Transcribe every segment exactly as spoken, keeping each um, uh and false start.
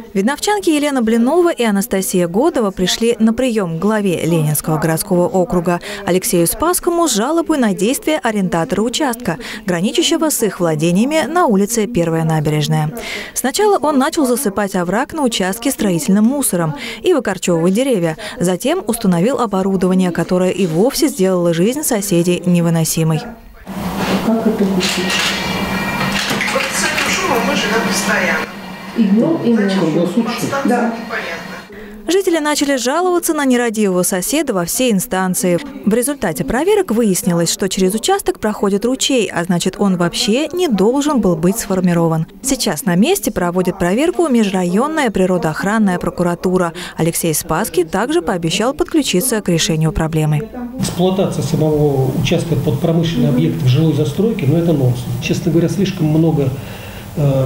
Видновчанки Елена Блинова и Анастасия Годова пришли на прием к главе Ленинского городского округа Алексею Спасскому с жалобой на действия арендатора участка, граничащего с их владениями на улице Первая набережная. Сначала он начал засыпать овраг на участке строительным мусором и выкорчевывать деревья. Затем установил оборудование, которое и вовсе сделало жизнь соседей невыносимой. Как это купить? Вот с этим шумом мы живем постоянно. И днем, и ночью. Да. Жители начали жаловаться на нерадивого соседа во все инстанции. В результате проверок выяснилось, что через участок проходит ручей, а значит, он вообще не должен был быть сформирован. Сейчас на месте проводит проверку межрайонная природоохранная прокуратура. Алексей Спасский также пообещал подключиться к решению проблемы. Эксплуатация самого участка под промышленный объект в жилой застройке, но это нонсенс. Честно говоря, слишком много э,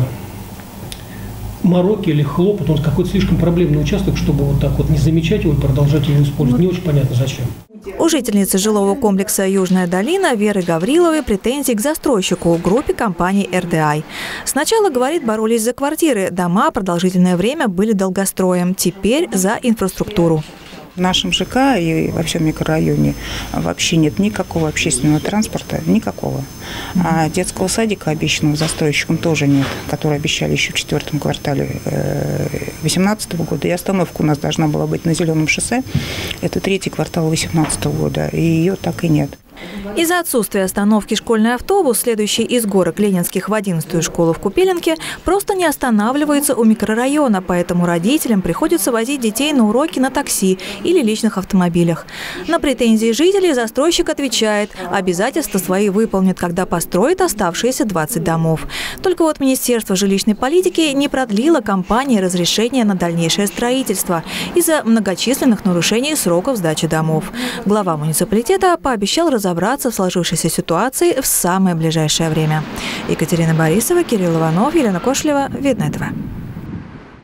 мороки или хлопот, он какой-то слишком проблемный участок, чтобы вот так вот не замечать его и продолжать его использовать. Не очень понятно зачем. У жительницы жилого комплекса «Южная долина» Веры Гавриловой претензий к застройщику группе компании эр дэ ай. Сначала, говорит, боролись за квартиры. Дома продолжительное время были долгостроем. Теперь за инфраструктуру. В нашем ЖК и во всем микрорайоне вообще нет никакого общественного транспорта, никакого. А детского садика, обещанного застройщиком, тоже нет, который обещали еще в четвертом квартале две тысячи восемнадцатого года. И остановка у нас должна была быть на Зеленом шоссе. Это третий квартал две тысячи восемнадцатого года, и ее так и нет. Из-за отсутствия остановки школьный автобус, следующий из горок Ленинских в одиннадцатую школу в Купеленке, просто не останавливается у микрорайона, поэтому родителям приходится возить детей на уроки на такси или личных автомобилях. На претензии жителей застройщик отвечает, обязательства свои выполнит, когда построит оставшиеся двадцать домов. Только вот Министерство жилищной политики не продлило компании разрешение на дальнейшее строительство из-за многочисленных нарушений сроков сдачи домов. Глава муниципалитета пообещал разобраться в сложившейся ситуации в самое ближайшее время. Екатерина Борисова, Кирилл Иванов, Елена Кошлева. Видно этого.